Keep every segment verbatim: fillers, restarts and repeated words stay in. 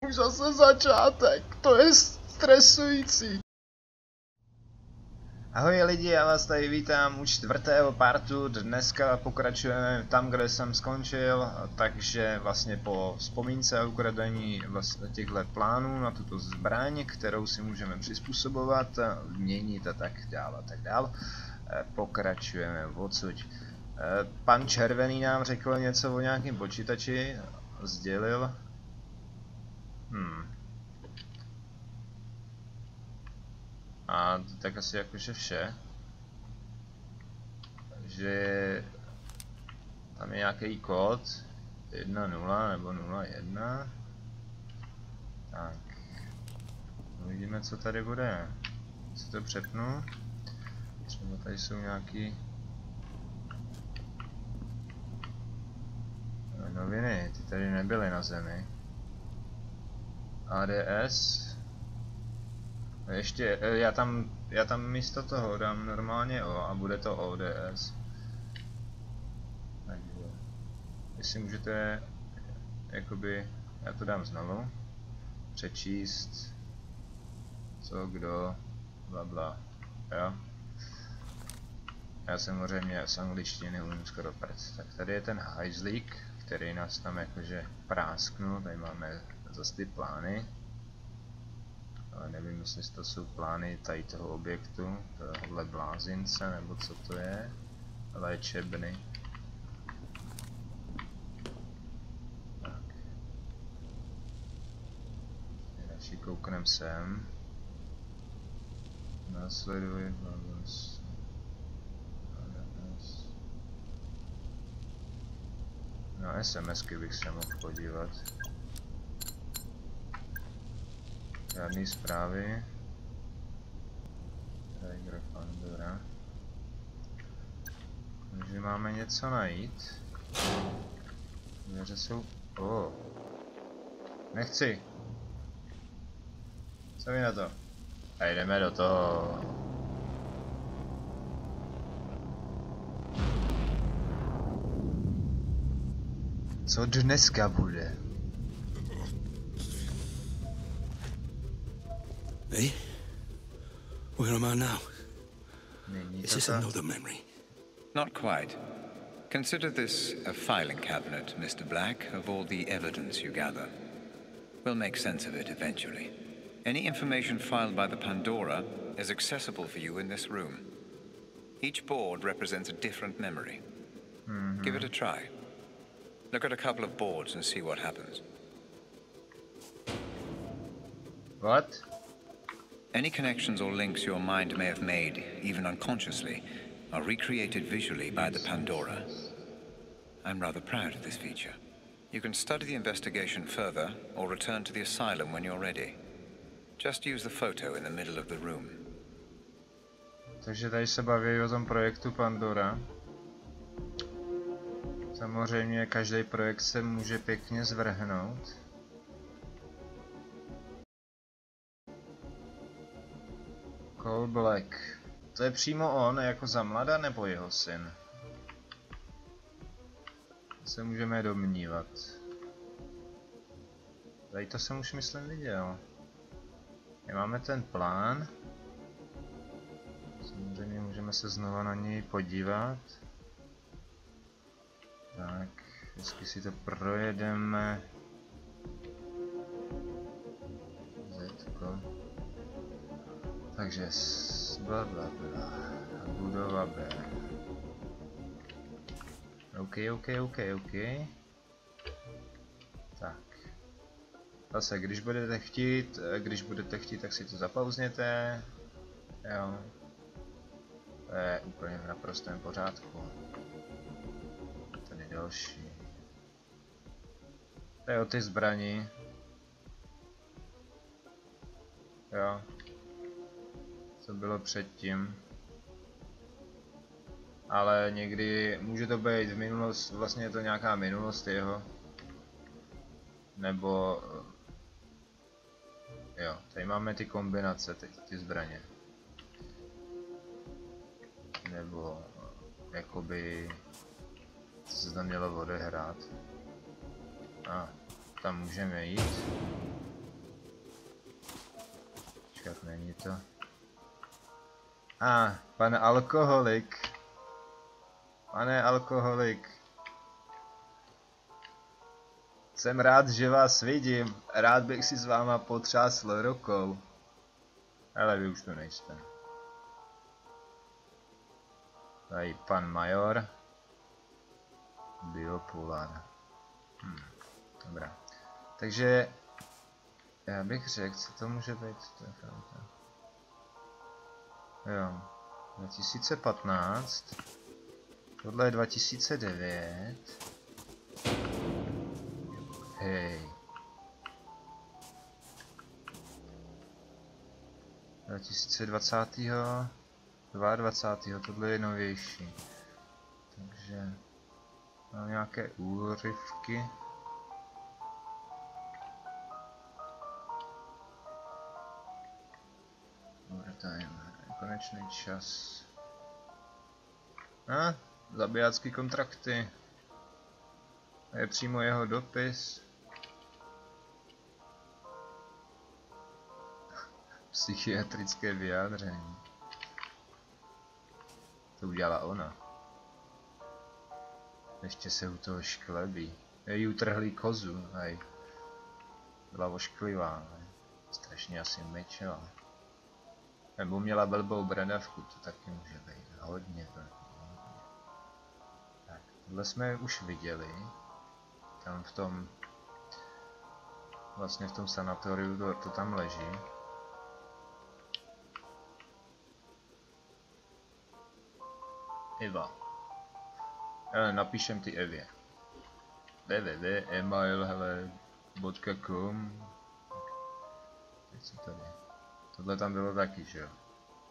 Už zase začátek, to je stresující. Ahoj lidi, já vás tady vítám u čtvrtého partu. Dneska pokračujeme tam, kde jsem skončil, takže vlastně po vzpomínce a ukradení vlastně těchto plánů na tuto zbraň, kterou si můžeme přizpůsobovat, měnit a tak dále a tak dále, pokračujeme odsud. Pan Červený nám řekl něco o nějakém počítači, sdělil. Hmm. A tak asi jakože vše. Takže tam je nějaký kód jedna nula nebo nula jedna. Tak. Uvidíme, co tady bude. Si to přepnu. Třeba tady jsou nějaký noviny, ty tady nebyly na zemi. A D S. Ještě, já tam, já tam místo toho dám normálně O a bude to O D S. Takže, jestli můžete, jakoby, já to dám znovu, přečíst, co, kdo, blabla, jo. Já samozřejmě z angličtiny umím skoro prc. Tak tady je ten hajzlík, který nás tam jakože prásknul, tady máme zase ty plány. Ale nevím, jestli to jsou plány tady toho objektu, tohle blázince, nebo co to je, léčebny. Tak. Další kouknem sem. Následuji blázince. No, SMSky bych se mohl podívat. Žádný zprávy. Tiger Pandora. Takže máme něco najít. Dveře jsou... Oh. Nechci. Co mi na to? A jdeme do toho. Co dneska bude? Hey, where am I now? Is this another memory? Not quite. Consider this a filing cabinet, Mister Black, of all the evidence you gather. We'll make sense of it eventually. Any information filed by the Pandora is accessible for you in this room. Each board represents a different memory. Mm-hmm. Give it a try. Look at a couple of boards and see what happens. What? Any connections or links your mind may have made, even unconsciously, are recreated visually by the Pandora. I'm rather proud of this feature. You can study the investigation further, or return to the asylum when you're ready. Just use the photo in the middle of the room. Takže tady se baví o tom projektu Pandora. Samozřejmě každý projekt se může pěkně zvrhnout. Cole Black. To je přímo on, jako za mlada, nebo jeho syn? To se můžeme domnívat. Tady to jsem už myslím viděl. My máme ten plán. Samozřejmě můžeme se znova na něj podívat. Tak, vždycky si to projedeme. Zetko. Takže bla bla bla. Budova B. OK, OK, OK, OK. Tak. Zase, když budete chtít, když budete chtít, tak si to zapauzněte. Jo. To je úplně v naprostém pořádku. Tady další. To je o ty zbraní. Jo. Co bylo předtím. Ale někdy může to být v minulost, vlastně je to nějaká minulost jeho. Nebo jo, tady máme ty kombinace, ty, ty zbraně. Nebo jakoby co se tam mělo odehrát. A tam můžeme jít. Počkat, není to. A, ah, pan alkoholik. Pane alkoholik. Jsem rád, že vás vidím. Rád bych si s váma potřásl rukou. Ale vy už to nejste. Tady pan major. Biopolar. Hm, dobrá. Takže já bych řekl, co to může být. To je fronta. Jo. dva tisíce patnáct. Tohle je dva tisíce devět. Hej. dva tisíce dvacet. dvacet dva. Tohle je novější. Takže mám nějaké úryvky. Overtime. Konečný čas. A, zabijácký kontrakty. A je přímo jeho dopis. Psychiatrické vyjádření. To udělala ona. Ještě se u toho šklebí. Její utrhlý kozu, hej. Byla ošklivá, hej. Strašně asi mečela. Nebo měla blbou bradavku, to taky může být. Hodně to. Tak, tohle jsme už viděli. Tam v tom... Vlastně v tom sanatoriu to, to tam leží. Eva. Ale napíšem ty Evě. w w w tečka email tečka com. Teď co tady? Tohle tam bylo taky, že jo?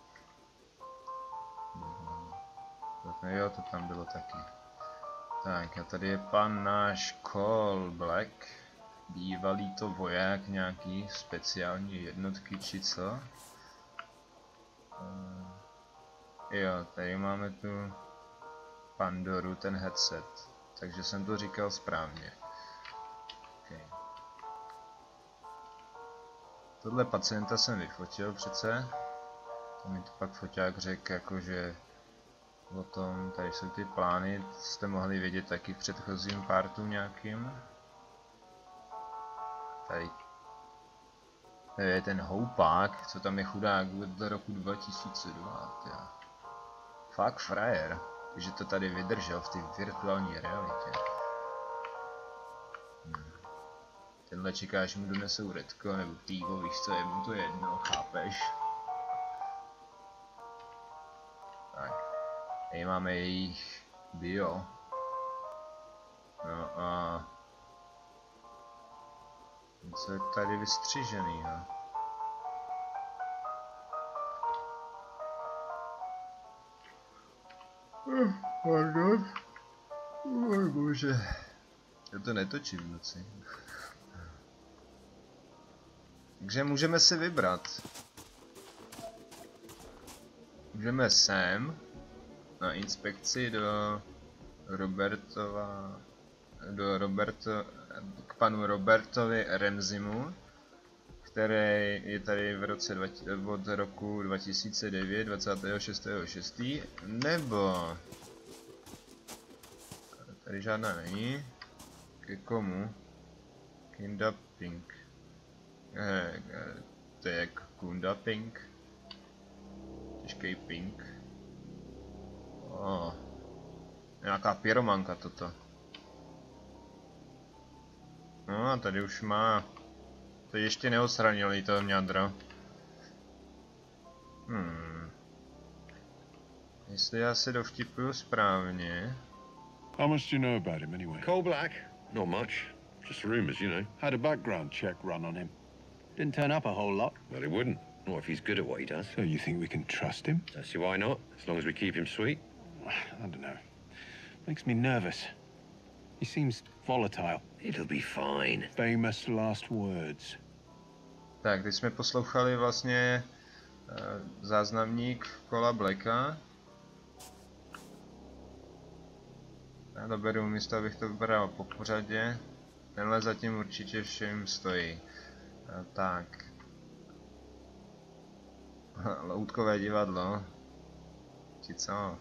Jo, to tam bylo taky. Tak a tady je pan náš Cole Black. Bývalý to voják nějaký speciální jednotky či co? Uh, jo, tady máme tu Pandoru, ten headset. Takže jsem to říkal správně. Okay. Tohle pacienta jsem vyfotil přece. To mi to pak foťák řekl, jakože o tom, tady jsou ty plány, jste mohli vědět taky v předchozím partu nějakým. Tady je ten houpák, co tam je chudák od roku dva tisíce dva. Tě. Fakt frajer, že to tady vydržel v té virtuální realitě. Hmm. Tenhle čeká, že mu donesou redko nebo týgo, víš co, je mu to jedno, chápeš? Tak, tady máme jejich bio. No a... Co je tady vystřižený, no? Pardon. Oh, bože. Já to netočím v noci. Takže můžeme si vybrat. Můžeme sem na inspekci do Robertova, do Roberto, k panu Robertovi Ramseymu, který je tady v roce od roku dva tisíce devět, dvacátého šestého šestého nebo tady žádná není. Ke komu? Kinda Pink. Eh, to je jak Kunda Pink. Těžký Pink. Oh. Nějaká pyromanka toto. No a tady už má. To ještě neosranili to mňadro. Hmm. Jestli já se dovtipuju správně. How much do you know about him anyway? Cole Black? Not much. Just rumors, you know. Had a background check run on him. Didn't turn up a whole lot. Well, he wouldn't. Not if he's good at what he does. So you think we can trust him? I see why not, as long as we keep him sweet. I don't know. Makes me nervous. He seems volatile. It'll be fine. Famous last words. Tak, teď jsme poslouchali vlastně uh, záznamník Cola Blacka. Já to beru místo, abych to vybral po pořadě. Tenhle zatím určitě všem stojí. Uh, tak. Loutkové divadlo. Či co?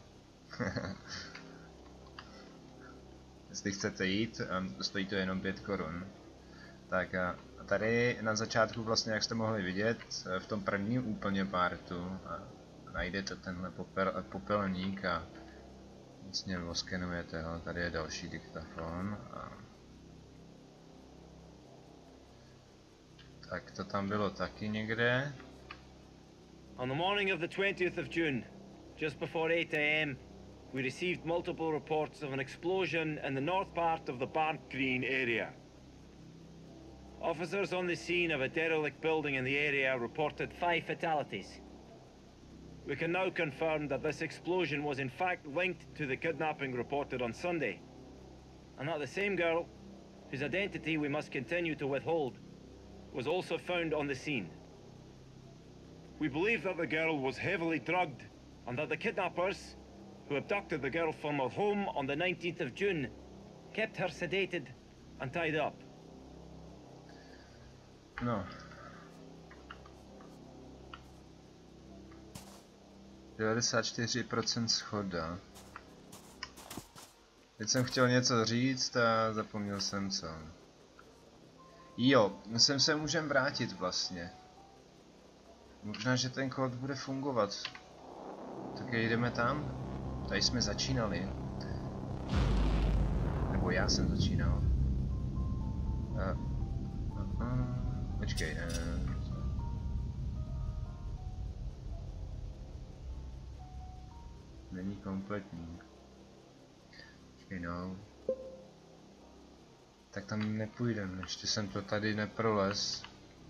Jestli chcete jít, stojí to jenom pět korun. Tak a tady na začátku vlastně, jak jste mohli vidět, v tom prvním úplně partu najdete tenhle popel, popelník a vlastně oskenujete ho. Tady je další diktafon. A tak to tam bylo taky někde. On the morning of the twentieth of June, just before eight A M, we received multiple reports of an explosion in the north part of the Barnt Green area. Officers on the scene of a derelict building in the area reported five fatalities. We can now confirm that this explosion was in fact linked to the kidnapping reported on Sunday, and that the same girl, whose identity we must continue to withhold, was also found on the scene. We believe that the girl was heavily drugged, and that the kidnappers, who abducted the girl from her home on the nineteenth of June, kept her sedated and tied up. No. devadesát čtyři procent shoda. Teď jsem chtěl něco říct a zapomněl jsem co. Jo, sem se můžeme vrátit vlastně. Možná, že ten kód bude fungovat. Tak jdeme tam. Tady jsme začínali. Nebo já jsem začínal. A, a, a, počkej, ne. Není kompletní. Počkej, no. Tak tam nepůjdem, ještě jsem to tady neprolez.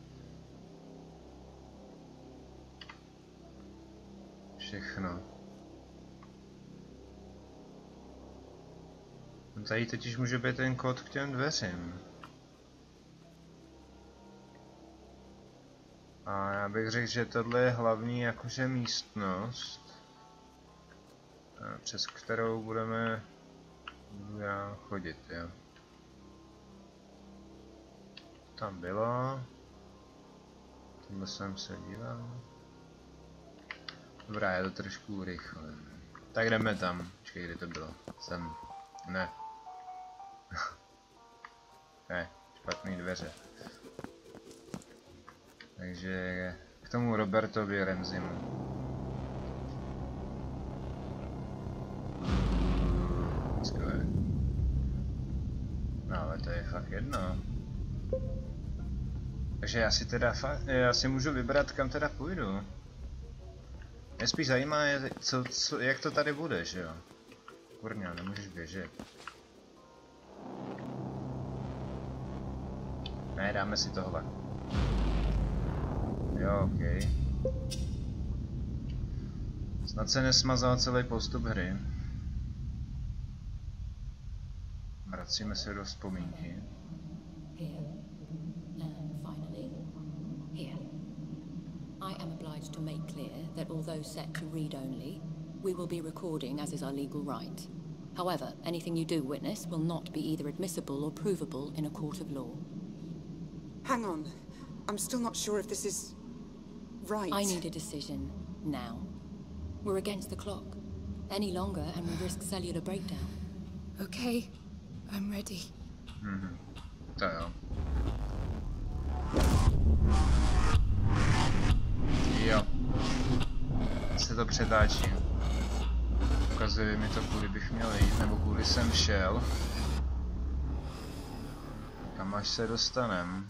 Všechno. Tady totiž může být ten kód k těm dveřím. A já bych řekl, že tohle je hlavní jakože místnost, přes kterou budeme já chodit, jo. Tam bylo. Tohle jsem se díval. Dobrá, je to trošku rychle. Tak jdeme tam. Počkej, kde to bylo? Sem. Ne. Ne, špatný dveře. Takže k tomu Robertovi Ramseymu. Skvělé. No ale to je fakt jedno. Takže já si teda fakt, já si můžu vybrat, kam teda půjdu. Mě spíš zajímá, je, co, co, jak to tady bude, že jo? Kurňa, nemůžeš běžet. Ne, dáme si tohle. Jo, okej. Okay. Snad se nesmazal celý postup hry. Vracíme se do vzpomínky. I am obliged to make clear that although set to read only, we will be recording as is our legal right. However, anything you do witness will not be either admissible or provable in a court of law. Hang on. I'm still not sure if this is right. I need a decision now. We're against the clock. Any longer and we risk cellular breakdown. Okay, I'm ready. Mhm. To jo. Jo. Se to přetáčí. Ukazuje mi to, kudy bych měl jít, nebo kudy jsem šel. Kam až se dostanem.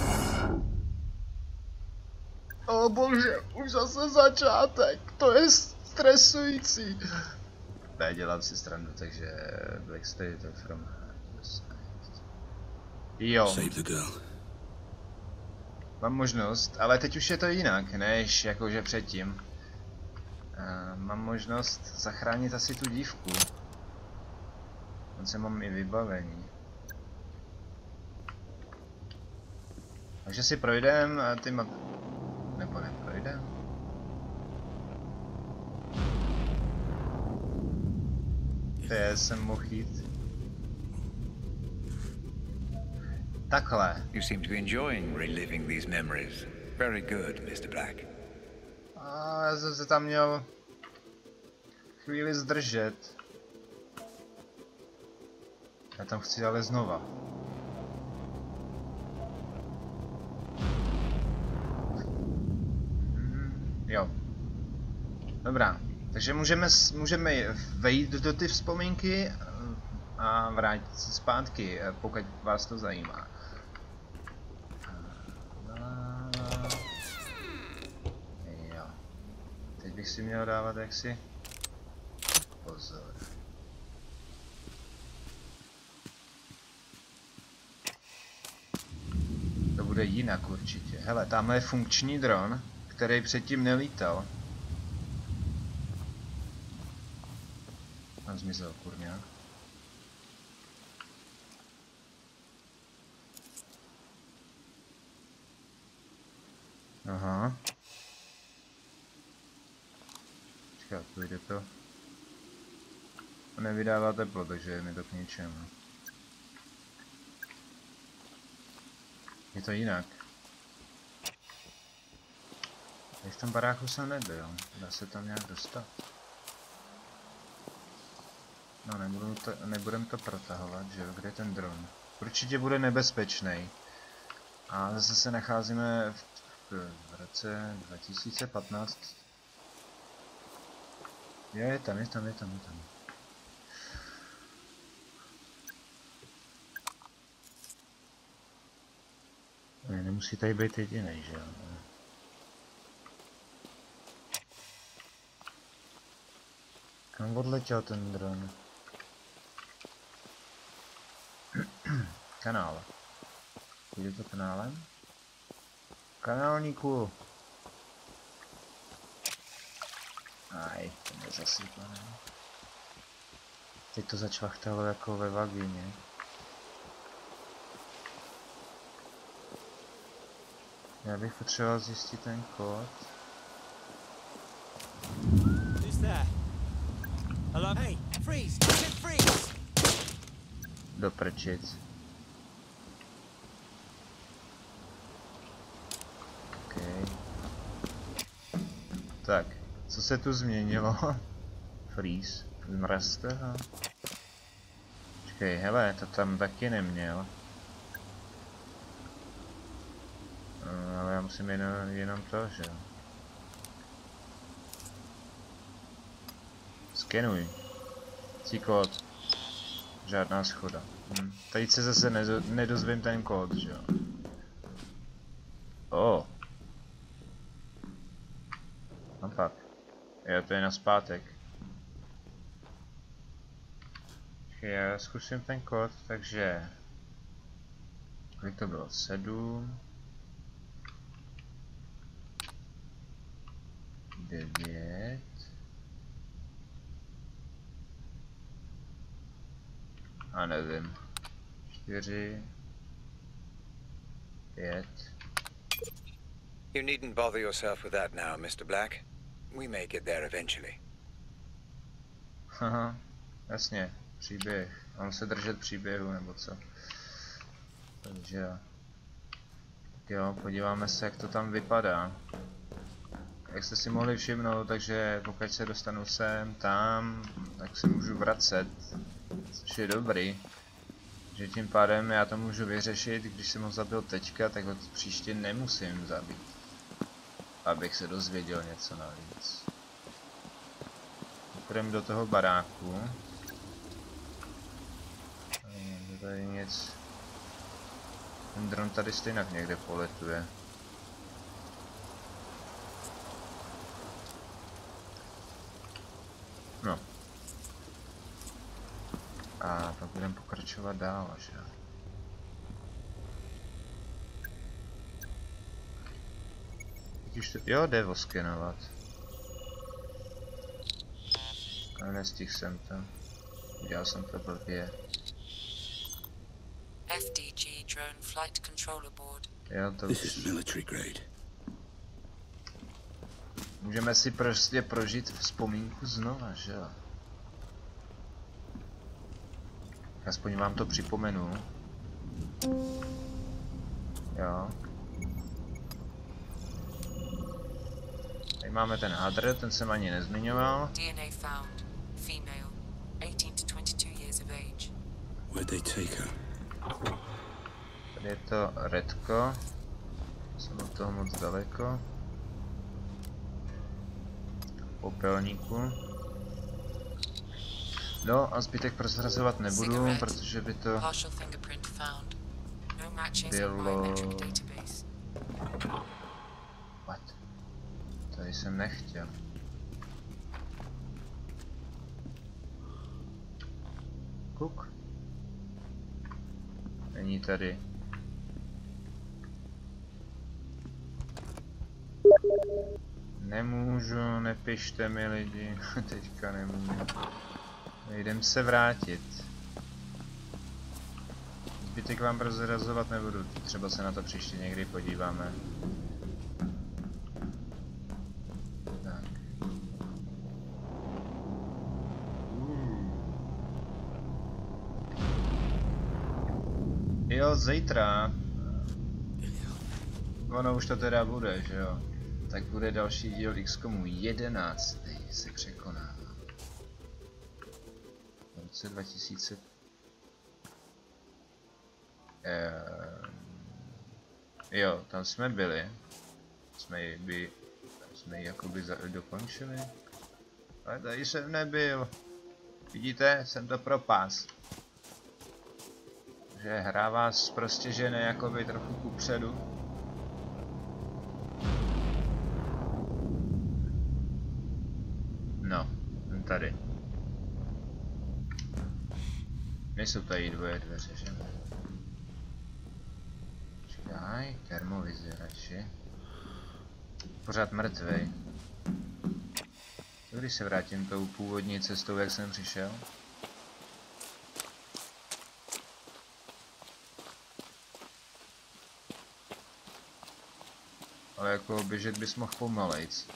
O bože, už zase začátek, to je stresující. Ne, dělám si stranu, takže Black State from... Jo. Save the girl. Mám možnost, ale teď už je to jinak, než jakože předtím. Uh, mám možnost zachránit asi tu dívku. Dokonce mám i vybavení. Takže si projdem a ty ma... nebo neprojdem? To je, jsem mohl jít. Takhle. You seem to be enjoying reliving these memories. Very good, Mister Black. A já jsem se tam měl chvíli zdržet. Já tam chci ale znova. Mm, jo. Dobrá. Takže můžeme, můžeme vejít do ty vzpomínky a vrátit se zpátky, pokud vás to zajímá. Jo. Teď bych si měl dávat jaksi pozor. To bude jinak určitě. Hele, tamhle je funkční dron, který předtím nelítal. Tam zmizel kurňák. Aha. Čeká, půjde to. Nevydává teplo, takže je mi to k ničemu. Je to jinak. Já v tom baráku jsem nebyl. Dá se tam nějak dostat? No, nebudu to, nebudem to protahovat, že jo? Kde je ten dron? Určitě bude nebezpečný. A zase se nacházíme v, v, v roce dva tisíce patnáct. Je, je tam, je tam, je tam, je tam. Ne, nemusí tady být jedinej, že jo? Kam odletěl ten dron? Kanál. Jde to kanálem? Kanálníku! Aj, ten je zasypaný. Teď to začvachtalo jako ve vagíně. Já bych potřeboval zjistit ten kód. Who's there? Hello? Hey, freeze! Freeze! Do prčic. Okay. Tak, co se tu změnilo? Freeze. Zmrazte ho. Počkej, hele, to tam taky neměl. No, ale já musím jenom, jenom to, že jo. Skenuj. Cí kód. Žádná schoda. Hm. Tady se zase nedo, nedozvím ten kód, že jo. O. Oh. No pak. Jo, to je na zpátek. Já zkusím ten kód, takže... Kolik to bylo? sedm... devět... A nevím. čtyři... pět... You needn't bother yourself with that now, mister Black. We may get there eventually. Haha, jasně, příběh. Mám se držet příběhu, nebo co? Takže jo. Tak jo, podíváme se, jak to tam vypadá. Jak jste si mohli všimnout, takže pokud se dostanu sem, tam, tak se můžu vracet. Což je dobrý. Že tím pádem já to můžu vyřešit, když jsem ho zabil teďka, tak ho příště nemusím zabít. Abych se dozvěděl něco navíc. Půjdeme do toho baráku. Je tady nic. Ten dron tady stejně někde poletuje. No. A pak budeme pokračovat dál, že? Teď už to, jo, jde oskenovat. Ale nestihl jsem to. Udělal jsem to blbě. F D G drone flight controller board. Jo, to This už. is military grade. Můžeme si prostě prožít vzpomínku znova, že jo? Aspoň vám to připomenu. Jo. Tady máme ten hadr, ten jsem ani nezmiňoval. D N A found. Female. eighteen to twenty-two years of age. Where'd they take her? Tady je to redko. Jsem od toho moc daleko. Popelníku. No a zbytek prozrazovat nebudu, protože by to bylo... What? Tady jsem nechtěl. Kuk. Není tady. Nemůžu, nepište mi lidi, teďka nemůžu. Jdem se vrátit. Zbytek vám prozrazovat nebudu, třeba se na to příště někdy podíváme. Tak. Jo, zítra. Ono už to teda bude, že jo. Tak bude další díl X COMu jedenáct se překoná. V roce dva tisíce... Ehm... Jo, tam jsme byli. Jsme ji by... jsme ji jakoby za... dokončili. Ale tady jsem nebyl. Vidíte, jsem to propás. Že hra vás prostě žene jakoby trochu kupředu. No, jsem tady. Nejsou tady dvoje dveře, že ne? Počkaj, termovizi radši. Pořád mrtvej. Co když se vrátím tou původní cestou, jak jsem přišel? Ale jako běžet bys mohl pomalejc.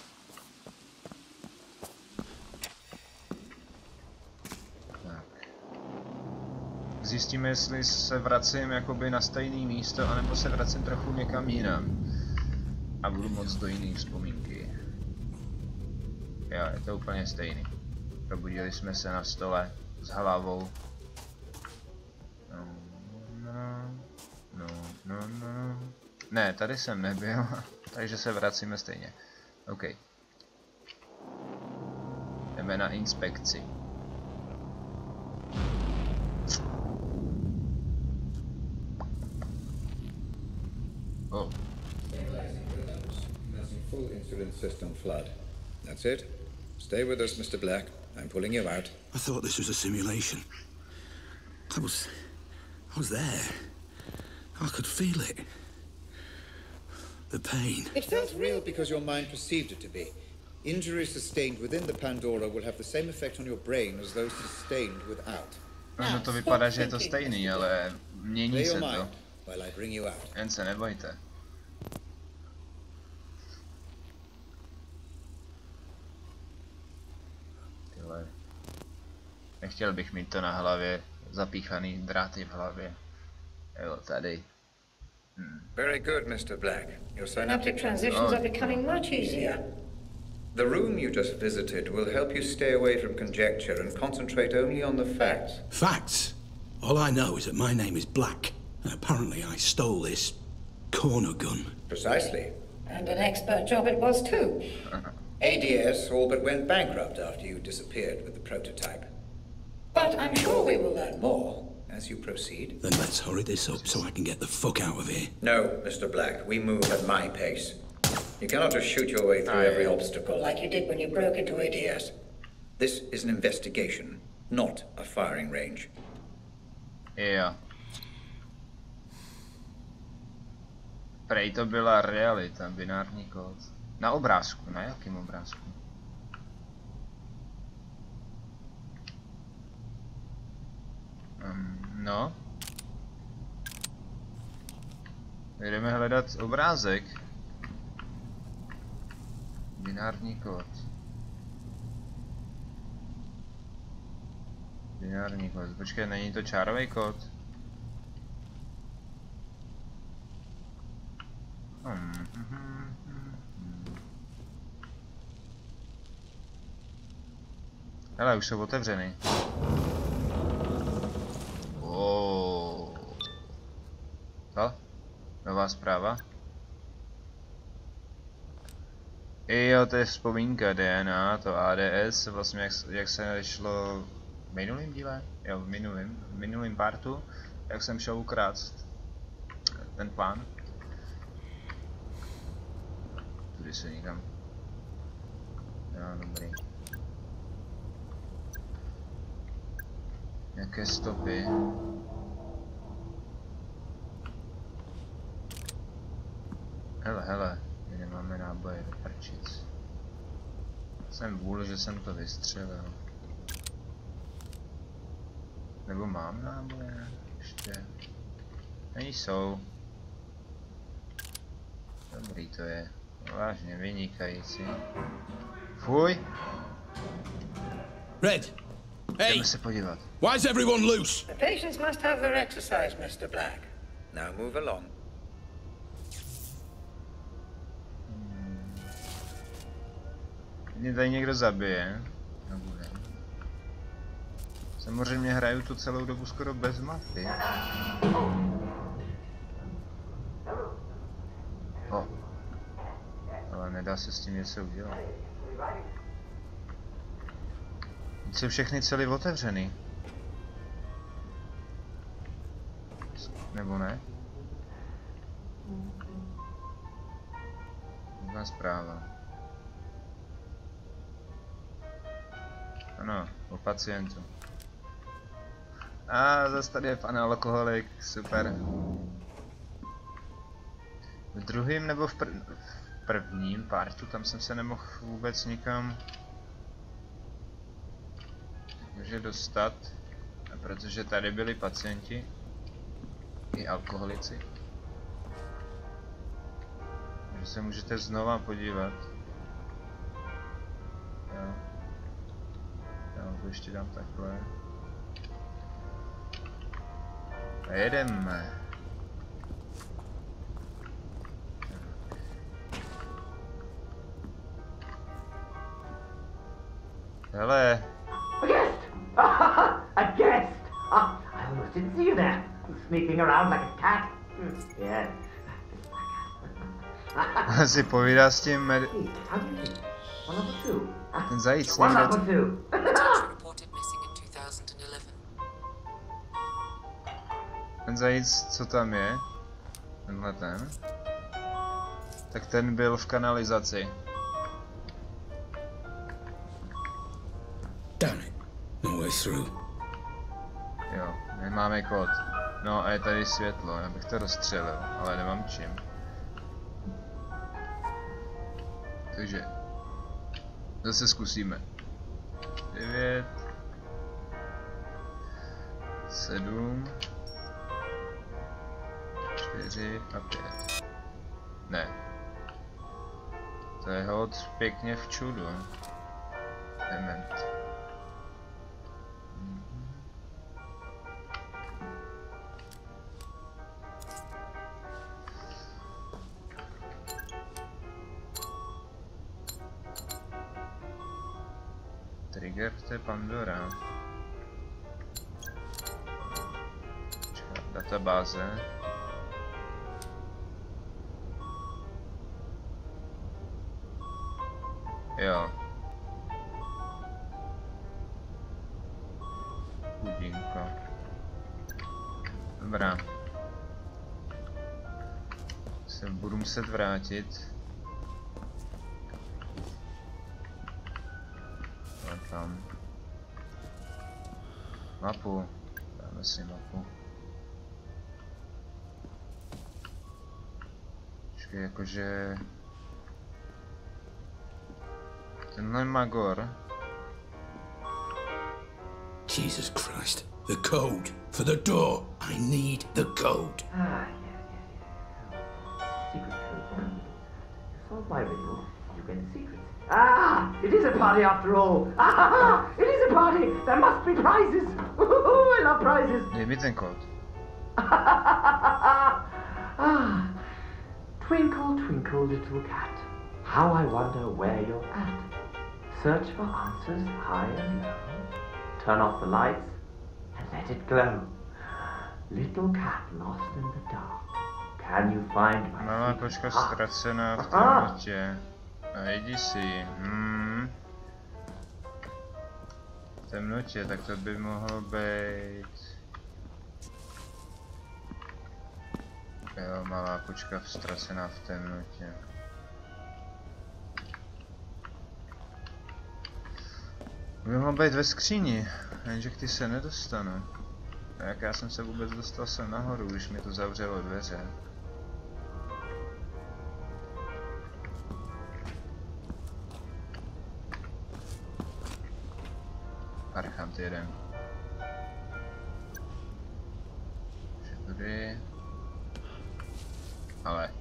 Zjistíme, jestli se vracím jakoby na stejné místo, anebo se vracím trochu někam jinam. A budu moc do jiné vzpomínky. Jo, je to úplně stejný. Probudili jsme se na stole s hlavou. No, no, no, no, no. Ne, tady jsem nebyl, takže se vracíme stejně. OK. Jdeme na inspekci. Oh. Full insulin system flood. That's it. Stay with us, Mister Black. I'm pulling you out. I thought this was a simulation. I was... I was there. I could feel it. The pain. It felt real because your mind perceived it to be. Injuries sustained within the Pandora will have the same effect on your brain as those sustained without. No to vypadá, že je to stejný, ale mění se to. While I bring you out. Jen se nebojte. Tyhle. Nechtěl bych mít to na hlavě, zapíchaný dráty v hlavě. Jo, tady. Hmm. Very good, Mister Black. Your synaptic transitions are becoming much easier. The room you just visited will help you stay away from conjecture and concentrate only on the facts. Facts? All I know is that my name is Black, and apparently I stole this corner gun. Precisely. And an expert job it was too. A D S all but went bankrupt after you disappeared with the prototype. But I'm sure we will learn more. As you proceed. Then let's hurry this up so I can get the fuck out of here. No, Mister Black, we move at my pace. You cannot just shoot your way through every obstacle like you did when you broke into A D S. This is an investigation, not a firing range. Jo. Prej to byla realita, binární kód. Na obrázku, na jakém obrázku? Um, no. Jdeme hledat obrázek. Binární kód. Binární kód. Počkej, není to čárový kód? Hmm. Hele, už jsou otevřený. Oh. Co? Nová zpráva? Jo, to je vzpomínka D N A, to A D S, vlastně jak, jak se šlo v minulým díle? Jo, v minulým, v minulým partu, jak jsem šel ukrást ten plán. Tudy se nikam. Jo, dobrý. Nějaké stopy. Hele, hele, my nemáme náboje do prčic. Jsem vůl, že jsem to vystřelil. Nebo mám náboje? Ještě. Nejsou. Dobrý to je. Vážně vynikající. Fuj! Red! Hey! Jdeme se podívat. Why's everyone loose? The patients must have their exercise, Mister Black. Now move along. Mě tady někdo zabije. Nebude. Samozřejmě hraju tu celou dobu skoro bez mapy. O. Ale nedá se s tím něco udělat. Teď jsou všechny cely otevřený. Nebo ne? Jedna zpráva. Ano, o pacientu. A zase tady je pan alkoholik, super. V druhém nebo v, pr v prvním partu, tam jsem se nemohl vůbec nikam takže dostat, protože tady byli pacienti i alkoholici. Takže se můžete znova podívat. Jo. Já to ještě dám takhle. A jedeme. Hele. A guest! A guest! Ah, I almost didn't see you there. Sneaking around like a cat. Mm, yeah. Si povídá s tím med... How do you think? One of the two. Ten zajíc One někde... of the two. Reported missing in two thousand eleven. Ten zajíc, co tam je? Tenhle ten? Tak ten byl v kanalizaci. Damn it. No way through. Jo, nemáme kód. No a je tady světlo, já bych to rozstřelil, ale nemám čím. Takže zase zkusíme. devět sedm čtyři a pět. Ne. To je hod pěkně v čudu. Dement. Trigger, to je Pandora. Čeká, databáze. Jo. Chudinko. Dobrá. Se budu muset vrátit. Tam. Mapu. Dáme si mapu. Počkej, jakože... Tenhle Magor. Jesus Christ. The code for the door. I need the code. Ah, yes, yes, yes. Secret code. You solve my riddle, you get a secret. Ah, it is a party after all. Ah, it is a party. There must be prizes. I love prizes. Dej mi ten kód. Ah, twinkle, twinkle, little cat. How I wonder where you're at. Search for answers high and low. Turn off the lights and let it glow. Little cat lost in the dark. Can you find my Malá secret kočka heart? ztracená v Aha. temnotě. A jdi si. Hmm. V temnotě, tak to by mohlo být. Jo, malá kočka ztracená v temnotě. By mohl být ve skříni, jenže k ty se nedostanu. A jak já jsem se vůbec dostal sem nahoru, když mi to zavřelo dveře. Parchant jeden. Že tudy. Ale.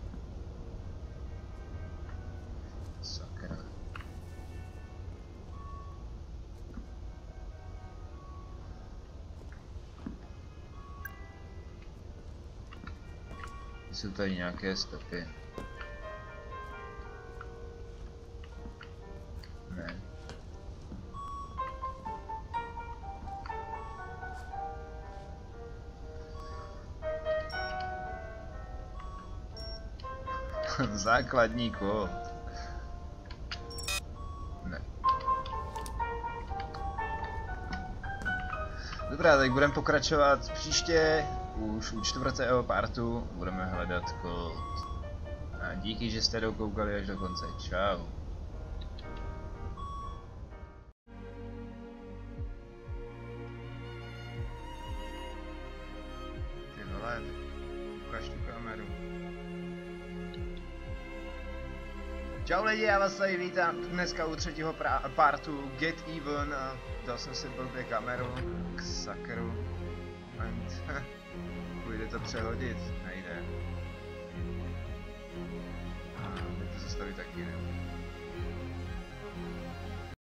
Sakra. Jsou tady nějaké stopy. Ne. Základní kód. Ne. Dobrá, tak budeme pokračovat příště. Už u čtvrtého partu budeme hledat kód. A díky, že jste dokoukali až do konce. Čau. Ty vole, ukaž tu kameru. Čau lidi, já vás tady vítám dneska u třetího partu Get Even a dal jsem si blbě kameru k sakru. And půjde to přehodit, nejde. A mě to zastaví taky, ne?